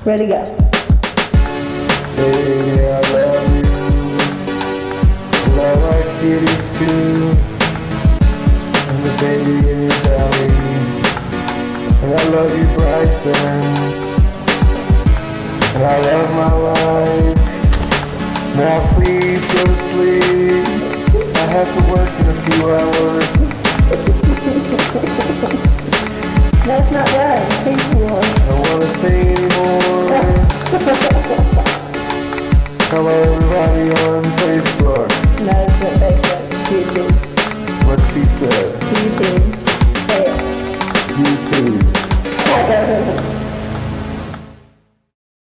Ready, go. Baby, I love you. Love like kitties too. And the baby in your belly. And I love you, Bryson. And I love my life. Now please go to sleep. I have to work in a few hours. That's not right. Thank you. I don't want to say anymore. Hello everybody.